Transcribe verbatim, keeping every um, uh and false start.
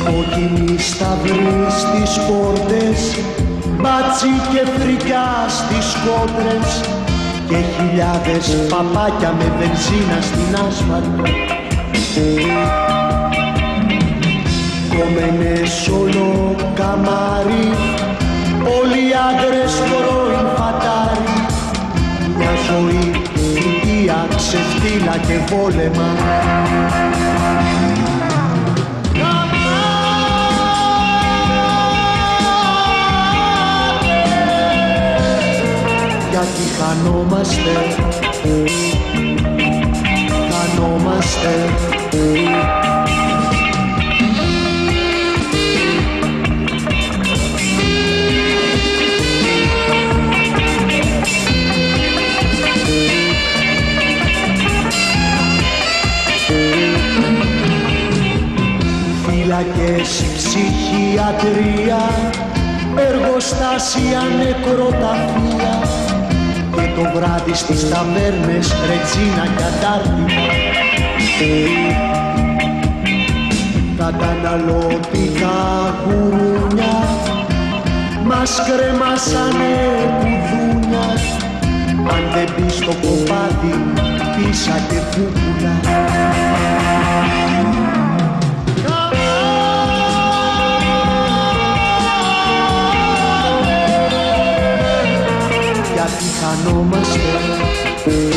Κόκκινη σταυρή στις πόρτες, μπάτσι και φρικιά στις κόντρες και χιλιάδες παπάκια με βενζίνα στην άσφαλτο. Κόμενες όλο καμάρι, όλοι οι άντρες πρώην φατάρι. Μια ζωή θητεία, ξεφτύλα και βόλεμα. Γιατί χανόμαστε, χανόμαστε. Φύλακες, ψυχιατρία, εργοστάσια, νεκροταφεία και το βράδυ στις ταβέρνες ρετσίνα και αντάρτημα. Καταναλώτικα γουρούνια μας κρέμασανε κουδούνια. Αν δεν μπει στο κοπάδι πίσα και φούκουλα. Γιατί χανόμαστε